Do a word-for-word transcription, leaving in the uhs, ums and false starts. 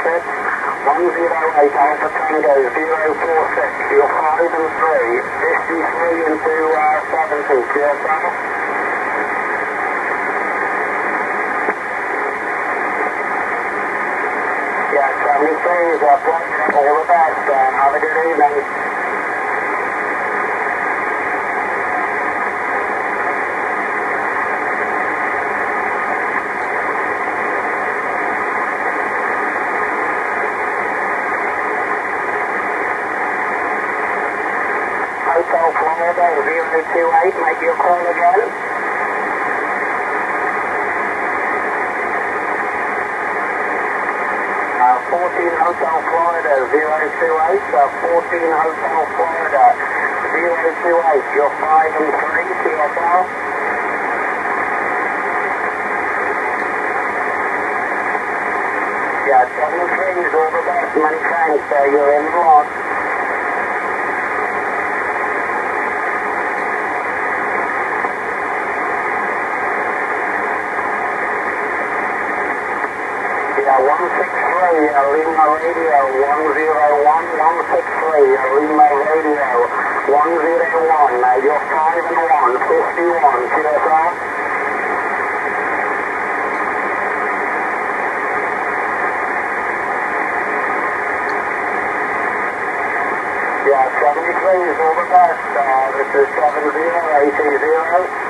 six. one zero eight Alpha Tango zero four six. You're five and three. fifty-three into uh, seventy. Q S R. Yeah, seventy-three is a pleasure. All the best. Uh, have a good evening. Hotel Florida zero two eight, make your call again. Uh, fourteen Hotel Florida zero two eight, uh, fourteen Hotel Florida zero two eight, you're five and three, T S L. Yeah, seventy-three is all the best, many thanks, uh, you're in the lot. Yeah, one six three, uh, Lima Radio, one zero one, one six three, uh, Lima Radio, one zero one, uh, you're five and one, fifty-one, Q S R. Yeah, seventy-three is all the best, uh, this is seven zero eight zero.